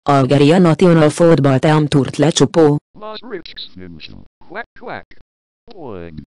Algeria National Football Team Tourt lecsupó. Maastricht. Quack quack. Oing.